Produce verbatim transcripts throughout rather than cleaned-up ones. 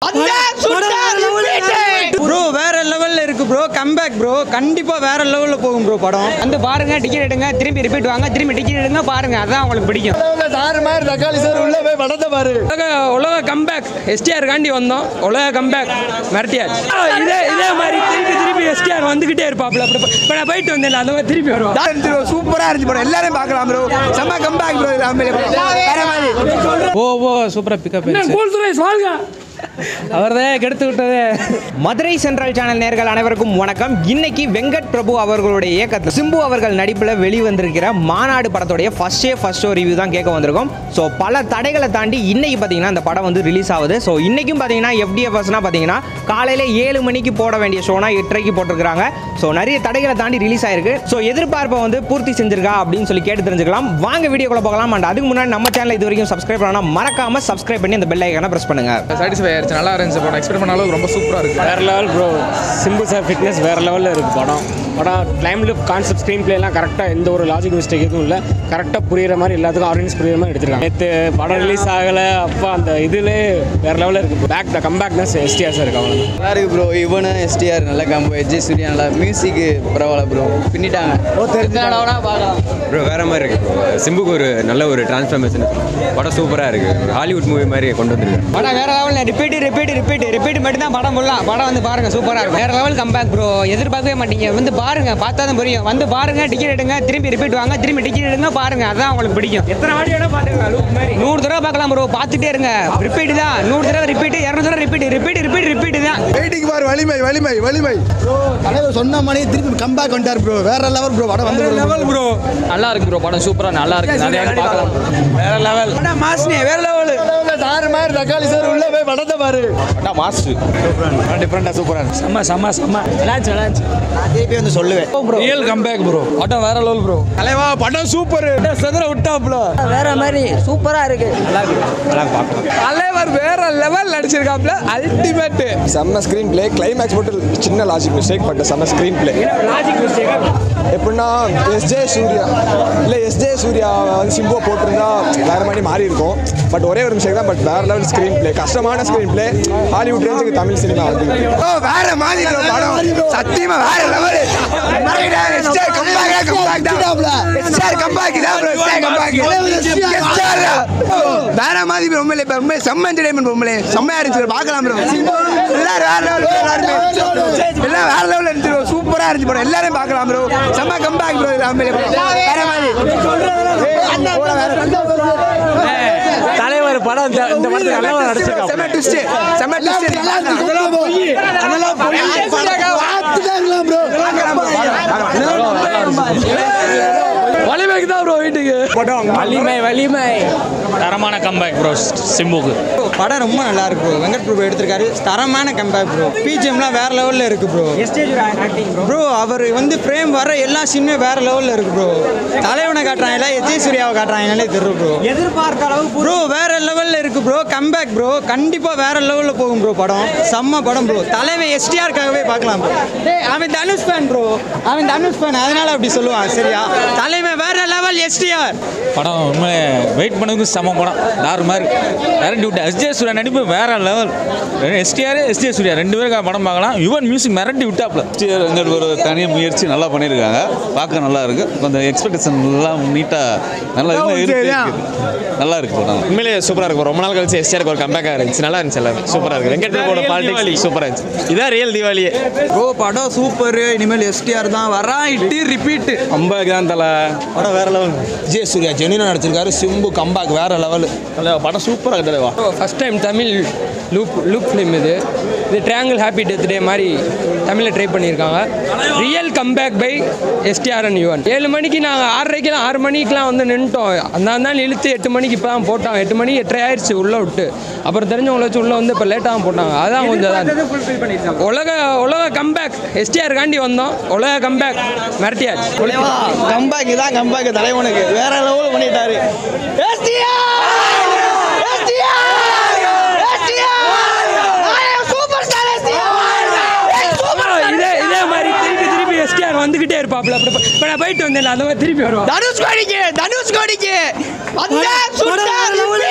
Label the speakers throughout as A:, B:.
A: Bro வேற லெவல்ல இருக்கு ப்ரோ. Comeback bro. கண்டிப்பா வேற லெவல்ல போகும் ப்ரோ படம். வந்து பாருங்க, டிக்கெட் எடுங்க, திரும்பி ரிப்பீட் வாங்க, திரும்பி டிக்கெட் எடுங்க, பாருங்க, அதான் உங்களுக்கு பிடிக்கும்.
B: சார் மாதிரி தக்காளி சார் உள்ள போய் படத்தை பாரு.
C: உலக கம்பேக் எஸ்டிஆர் காண்டி வந்தோம். உலக கம்பேக் மிரட்டியாச்சு. இதே இதே மாதிரி திருப்பி திருப்பி எஸ்டிஆர் வந்துகிட்டே இருப்பாப்ல. இப்போ நான் போயிட்டு வந்தேன், அந்த மாதிரி திருப்பி வருவோம்.
B: சூப்பரா இருந்துச்சு படம், எல்லாரும் பார்க்கலாம் ப்ரோ. செம்ம கம்பேக் ப்ரோ. வேற மாதிரி
D: ஓ ஓ சூப்பரா பிக்கப்
C: வாழ்க அவர்தான் கெடுத்து விட்டதே.
A: மதுரை சென்ட்ரல் சேனல் நேயர்கள் அனைவருக்கும் வணக்கம். இன்னைக்கு வெங்கட் பிரபு அவர்களுடைய இயக்கத்தில் சிம்பு அவர்கள் நடிப்பில் வெளிவந்திருக்கிற மாநாடு படத்துடைய first day first show review தான் கேட்க வந்திருக்கோம். ஸோ பல தடைகளை தாண்டி இன்னைக்கு பார்த்தீங்கன்னா இந்த படம் வந்து ரிலீஸ் ஆகுது. ஸோ இன்னைக்கும் பார்த்தீங்கன்னா எஃப்டிஎஃப்எஸ்னா பார்த்தீங்கன்னா காலையில் ஏழு மணிக்கு போட வேண்டிய ஷோனா எட்டரைக்கு போட்டிருக்காங்க. ஸோ நிறைய தடைகளை தாண்டி ரிலீஸ் ஆயிருக்கு. ஸோ எதிர்பார்ப்பை வந்து பூர்த்தி செஞ்சிருக்கா அப்படின்னு சொல்லி கேட்டு தெரிஞ்சுக்கலாம். வாங்க வீடியோக்குள்ள போகலாம். அண்ட் அதுக்கு முன்னாடி நம்ம சேனல் இது வரைக்கும் சப்ஸ்கிரைப் பண்ணா மறக்காம சப்ஸ்கிரைப் பண்ணி அந்த பெல் ஐக்கான பிரஸ் பண்ணுங்க.
E: சாட்டிஸ்ஃபை ஆயிருச்சு. நல்லா இருந்துச்சு படம். எக்ஸ்பெக்ட் பண்ணாலும் ரொம்ப சூப்பராக இருக்குது.
C: வேற level bro. Simbu sir fitness வேற லெவலில் இருக்கு படம். படம் டைம் லுக் கான்செப்ட் ஸ்க்ரீன் பிளேலாம் கரெக்டாக, எந்த ஒரு லாஜிக் மிஸ்டேக் எதுவும் இல்லை. கரெக்டாக புரியுற மாதிரி எல்லாத்துக்கும் ஆடியன்ஸ் புரியுற மாதிரி எடுத்துருக்காங்க. நேற்று படம் ரிலீஸ் ஆகலை அப்போ அந்த இதில் வேற லெவலில் இருக்குது. பேக் த கம்பேக் தான் எஸ்டிஆர் சார் இருக்கு. அவ்வளோ
F: நல்லா இருக்கு ப்ரோ. இவனு எஸ்டிஆர் நல்லா காம்போ. எஜ்ஜே சூர்யா நல்லா மியூசிக்கு பரவாயில்ல ப்ரோ. பின்னிட்டாங்க
G: ப்ரோ. வேற மாதிரி இருக்கு ப்ரோ. சிம்புக்கு ஒரு நல்ல ஒரு டிரான்ஸ்ஃபர்மேஷன். படம் சூப்பராக இருக்கு. ஹாலிவுட் மூவி மாதிரி கொண்டு வந்துருக்கு.
A: படம் வேற லெவலில் ரிப்பீட் ரிப்பீட் ரிப்பீட் ரிப்பீட் மட்டும் தான் படம் ஃபுல்லாக. படம் வந்து பாருங்க, சூப்பராக இருக்கும். வேற லெவல் கம்பேக் ப்ரோ. எதிர்பார்க்கவே மாட்டீங்க. வந்து பாருங்க, பார்த்தா தான் புரியும். வந்து பாருங்க, டிக்கெட் எடுங்க, திரும்பி ரிப்பீட் வாங்க, திரும்பி டிக்கெட் எடுங்க, பாருங்க, அதான் உங்களுக்கு பிடிக்கும்.
C: எத்தனை வாடி வேணா பாத்துக்கலாம்.
A: நூறு தடவை பார்க்கலாம் ப்ரோ. பார்த்துட்டே இருங்க. ரிப்பீட் தான். நூறு தடவை ரிப்பீட், இரநூறு தடவை ரிப்பீட் ரிப்பீட் ரிப்பீட் ரிப்பீட் தான்.
B: வெயிட்டிங் பாரு. வலிமை வலிமை வலிமை ப்ரோ. தலைவர் சொன்ன மாதிரி திருப்பி கம்பேக் வந்துட்டார் ப்ரோ. வேற லெவல் ப்ரோ. படம் வந்து லெவல் ப்ரோ.
E: நல்லா இருக்கு ப்ரோ. படம் சூப்பராக நல்லா இருக்கு. நிறைய பார்க்கலாம்.
C: வேற லெவல் மாஸ்னே. வேற லெவல்.
B: சார் மாதிரி தக்காளி சார் உள்ள போய் படத்தை பாரு.
E: மாஸ்டர் டிஃப்ரெண்டாக சூப்பராக இருக்கு.
C: செம்ம செம்ம செம்ம விளாச்சு விளாச்சு.
A: திருப்பி வந்து சொல்லுவேன்.
E: Real comeback bro. படம் வேற லெவல் ப்ரோ.
B: தலைவா படம் சூப்பர்.
C: சதுர விட்டாப்ல
H: வேற மாதிரி சூப்பரா இருக்கு.
C: தலைவர் வேற லெவல் நடிச்சிருக்காப்ல. அல்டிமேட்.
B: செம்ம ஸ்கிரீன் பிளே. கிளைமேக்ஸ் மட்டும் சின்ன லாஜிக் மிஸ்டேக் பட் செம்ம ஸ்கிரீன் பிளே.
C: லாஜிக் மிஸ்டேக்
B: எப்படின்னா எஸ்ஜே சூர்யா இல்லை எஸ்ஜே சூர்யா வந்து சிம்புவை போட்டிருந்தா வேற மாதிரி மாறி இருக்கும். பட் ஒரே ஒரு மிஸ்டேக் தான். பட் வேற லெவல் ஸ்கிரீன் பிளே. கஷ்டமான ஸ்கிரீன் பிளே. ஹாலிவுட் ரேஞ்சுக்கு தமிழ் சினிமா வந்து வேற மாதிரி படம். சத்தியமா வேற லெவல். வேற மாதிரி உண்மையிலே உண்மையிலே செம்ம என்டர்டைன்மெண்ட். உண்மையிலே செம்மையா இருந்துச்சு. பார்க்கலாம் ப்ரோ. எல்லாரும் வேற லெவல். எல்லாம் வேற லெவல் இருந்துச்சு. சூப்பரா இருந்துச்சு படம். எல்லாரும் பார்க்கலாம் ப்ரோ. செம்ம கம்பேக் ப்ரோ. வேற மாதிரி
C: தலைவர் படம் இந்த படத்துல நல்லா நடிச்சிருக்காங்க.
B: செம்ம ட்விஸ்ட். செம்ம ட்விஸ்ட். அதெல்லாம் போய் அதெல்லாம் போய் வாத்துதாங்களா ப்ரோ.
C: வலிமைக்கு தான் ப்ரோ வீட்டுக்கு படம். வலிமை வலிமை தரமான கம்பேக் ப்ரோ சிம்புக்கு.
A: படம் ரொம்ப நல்லா இருக்கு ப்ரோ. வெங்கட் பிரபு எடுத்திருக்காரு. தரமான கம்பேக் ப்ரோ. பிஜிஎம்லாம் வேற லெவல்ல இருக்கு ப்ரோ. ப்ரோ அவர் வந்து ஃப்ரேம் வர எல்லா சீனுமே வேற லெவல்ல இருக்கு ப்ரோ. தலைவனை காட்டுறாங்க, எஜ்ஜே சூர்யாவை காட்டுறாங்கனாலே தெரியும் ப்ரோ. எதிர்பார்க்க அளவு ப்ரோ வேற லெவல்ல இருக்கு ப்ரோ. Comeback bro. கண்டிப்பா வேற லெவல்ல போகும் ப்ரோ படம். செம்ம படம் ப்ரோ. தலைவன் எஸ்டிஆருக்காகவே பார்க்கலாம் ப்ரோ. அவன் தனுஷ் ஃபேன் ப்ரோ. அவன் தனுஷ் ஃபேன், அதனால அப்படி சொல்லுவான். சரியா? தலைவன் வேற லெவல் எஸ்டிஆர்.
D: படம் உண்மையிலே வெயிட் பண்ணதுக்கு சம படம். தாறு மாதிரி வேற விட்டு எஸ்ஜே சூர்யா நடிப்பு வேற லெவல். எஸ்டிஆர் எஸ்ஜே சூர்யா ரெண்டு பேருக்காக படம் பார்க்கலாம். யுவன் மியூசிக் மிரட்டி விட்டாப்ல.
I: எஸ்டிஆர் வந்து ஒரு தனி முயற்சி நல்லா பண்ணியிருக்காங்க. பார்க்க நல்லா இருக்கு. கொஞ்சம் எக்ஸ்பெக்டேஷன் எல்லாம் நீட்டாக நல்லா நல்லா இருக்கு படம்.
E: உண்மையிலேயே சூப்பராக இருக்கும். ரொம்ப நாள் கழிச்சு எஸ்டிஆருக்கு ஒரு கம்பேக்காக இருந்துச்சு. நல்லா இருந்துச்சு. எல்லாமே சூப்பராக இருக்கு. வெங்கட் பிரபுவோட பாலிடிக்ஸ் சூப்பராக இருந்துச்சு. இதான் ரியல் தீபாவளியே
F: ப்ரோ. படம் சூப்பர். இனிமேல் எஸ்டிஆர் தான் வரா. இட்டு ரிப்பீட்
E: கம்பேக் தான் தலை.
B: படம் வேற லெவல். ஜே சூர்யா ஜெனினா நடிச்சிருக்காரு. சிம்பு கம்பேக் வேற லெவல். படம் சூப்பராக இருக்கு தலைவா.
C: First time Tamil loop loop film இது. இது ட்ரையாங்கிள் ஹாப்பி டெத் டே மாதிரி தமிழில் ட்ரை பண்ணியிருக்காங்க. Real comeback by STR and Yuvan. ஏழு மணிக்கு நாங்கள் ஆறரைக்கெலாம் ஆறு மணிக்கெலாம் வந்து நின்றுட்டோம். அந்த தான் இழுத்து எட்டு மணிக்கு இப்போ தான் போட்டோம். எட்டு மணி எட்டரை ஆயிடுச்சு உள்ளே விட்டு. அப்புறம் தெரிஞ்சவங்கள வச்சு உள்ளே வந்து இப்போ லேட்டாக போட்டாங்க. அதான் கொஞ்சம் தான் உலக உலக கம்பேக் எஸ்டிஆர் காண்டி வந்தோம். உலக கம்பேக் மிரட்டியாச்சு.
F: கம்பேக் தான் கம்பேக். தலைவனுக்கு வேற லெவல் பண்ணிட்டாரு.
C: இதே இதே மாதிரி திருப்பி திருப்பி எஸ்டிஆர் வந்துகிட்டே இருப்பாப்ல. இப்போ நான் போயிட்டு வந்தேன், அந்த மாதிரி திருப்பி வருவோம்.
A: தனுஷ் கோடிக்கு தனுஷ் கோடிக்கு அந்த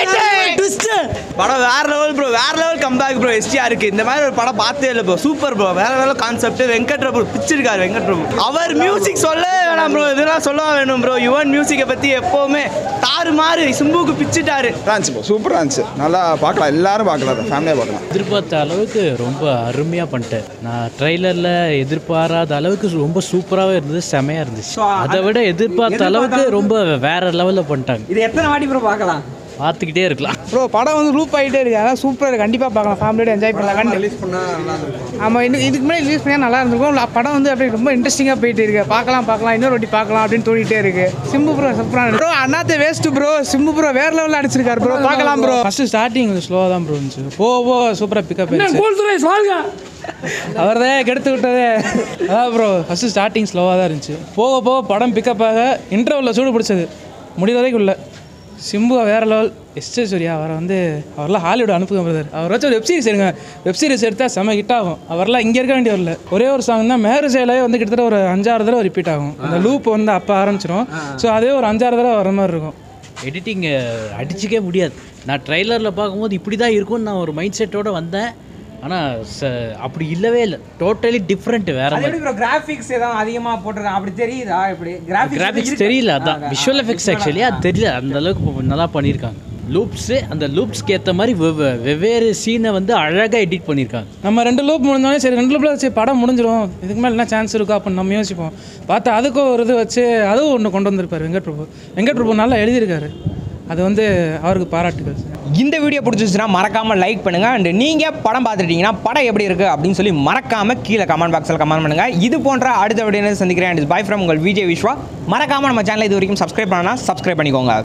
F: படம் வேற லெவல் ப்ரோ, வேற லெவல் கம்பேக் ப்ரோ. எஸ்டிஆர் இருக்கு இந்த மாதிரி ஒரு படம் பார்த்தே இல்லை ப்ரோ. சூப்பர் ப்ரோ, வேற லெவல் கான்செப்ட். வெங்கட் பிரபு பிச்சிருக்காரு. வெங்கட் பிரபு அவர் மியூசிக் சொல்ல வேணாம் ப்ரோ, இதெல்லாம் சொல்ல வேணும் ப்ரோ. யுவன் மியூசிக்கை பத்தி எப்பவுமே தாறு மாறு சிம்புக்கு பிச்சுட்டாரு.
B: சூப்பராக இருந்துச்சு, நல்லா பார்க்கலாம், எல்லாரும் பார்க்கலாம், ஃபேமிலியாக பார்க்கலாம்.
J: எதிர்பார்த்த அளவுக்கு ரொம்ப அருமையாக பண்ணிட்டேன். நான் ட்ரெய்லரில் எதிர்பாராத அளவுக்கு ரொம்ப சூப்பராகவே இருந்தது, செமையாக இருந்துச்சு. அதை விட எதிர்பார்த்த அளவுக்கு ரொம்ப வேற லெவலில் பண்ணிட்டாங்க.
A: இது எத்தனை வாட்டி ப்ரோ பார்க்கலாம்?
J: பார்த்துக்கிட்டே இருக்கலாம்
K: ப்ரோ. படம் வந்து லூப் ஆகிட்டே இருக்குது, அதான் சூப்பராக இருக்குது. கண்டிப்பாக பார்க்கலாம், ஃபேமிலியோட என்ஜாய் பண்ணலாம். ரிலீஸ் பண்ணால் ஆமாம், இன்னும் இதுக்கு முன்னாடி ரிலீஸ் பண்ணால் நல்லா இருந்திருக்கும். படம் வந்து அப்படியே ரொம்ப இன்ட்ரெஸ்டிங்காக போயிட்டு இருக்கு. பார்க்கலாம் பார்க்கலாம் இன்னொரு வாட்டி பார்க்கலாம் அப்படின்னு தோணிட்டே இருக்கு. சிம்பு ப்ரோ சூப்பராக bro. Annaatthe waste bro. Simbu bro வேற லெவலில் அடிச்சிருக்காரு ப்ரோ. பார்க்கலாம் ப்ரோ. ஃபர்ஸ்ட் ஸ்டார்டிங் கொஞ்சம் ஸ்லோவாக தான் ப்ரோ இருந்துச்சு. போக போக சூப்பராக பிக்கப் ஆயிடுச்சு. அவர் தான் கெடுத்து விட்டதே அதான் ப்ரோ. ஃபர்ஸ்ட் ஸ்டார்டிங் ஸ்லோவாக தான் இருந்துச்சு. போக போக படம் பிக்கப் ஆக இன்டர்வலில் சூடு பிடிச்சது முடிகிற வரைக்கும் இல்லை. சிம்பு வேறு லெவல். எஸ்ஜே சூர்யா அவரை வந்து அவரெல்லாம் ஹாலிவுட் அனுப்புங்க பிரதர். அவர் வச்சு ஒரு வெப்சீரிஸ் எடுங்க. வெப்சீரிஸ் எடுத்தால் செம்ம ஹிட் ஆகும். அவரெல்லாம் இங்கே இருக்க வேண்டிய வரல. ஒரே ஒரு சாங் தான் மேரேஜிலே வந்து கிட்டத்தட்ட ஒரு அஞ்சாறு தடவை ரிப்பீட் ஆகும். அந்த லூப் வந்து அப்போ ஆரம்பிச்சிடும். ஸோ அதே ஒரு அஞ்சாறு தடவை வர மாதிரி இருக்கும்.
J: எடிட்டிங் அடிச்சிக்கவே முடியாது. நான் ட்ரெய்லரில் பார்க்கும்போது இப்படி தான் இருக்கும்னு நான் ஒரு மைண்ட் செட்டோடு வந்தேன். ஆனால் ச அப்படி இல்லவே இல்லை. Totally different. வேற மாதிரி
A: கிராஃபிக்ஸ் ஏதாவது அதிகமாக போட்டிருக்காங்க அப்படி தெரியுதா? இப்படி
J: கிராஃபிக்ஸ் தெரியல. அதான் விஷுவல் எஃபெக்ட்ஸ் ஆக்சுவலி அது தெரியல. அந்த அளவுக்கு நல்லா பண்ணியிருக்காங்க. லூப்ஸு அந்த லூப்ஸ்க்கு ஏற்ற மாதிரி வெவ்வே வெவ்வேறு சீனை வந்து அழகாக எடிட் பண்ணியிருக்காங்க.
K: நம்ம ரெண்டு லூப் முடிஞ்சோடனே சரி ரெண்டு லூப்பில் வச்சு படம் முடிஞ்சிடும், இதுக்கு மேலே என்ன சான்ஸ் இருக்கோ அப்படின்னு நம்ம யோசிப்போம். பார்த்தா அதுக்கும் ஒரு இது வச்சு அதுவும் ஒன்று கொண்டு வந்திருப்பார் வெங்கட் பிரபு. வெங்கட் பிரபு நல்லா எழுதியிருக்காரு. அது வந்து அவருக்கு பாராட்டுகள்.
A: இந்த வீடியோ பிடிச்சிச்சுன்னா மறக்காமல் லைக் பண்ணுங்கள். அண்ட் நீங்கள் படம் பார்த்துட்டீங்கன்னா படம் எப்படி இருக்குது அப்படின்னு சொல்லி மறக்காமல் கீழே கமெண்ட் பாக்ஸில் கமெண்ட் பண்ணுங்கள். இது போன்ற அடுத்த வீடியோ சந்திக்கிறேன். அண்ட் பை ஃப்ரம் உங்கள் விஜய் விஸ்வா. மறக்காமல் நம்ம சேனலை இது வரைக்கும் சப்ஸ்கிரைப் பண்ணனா சப்ஸ்கிரைப் பண்ணிக்கோங்க.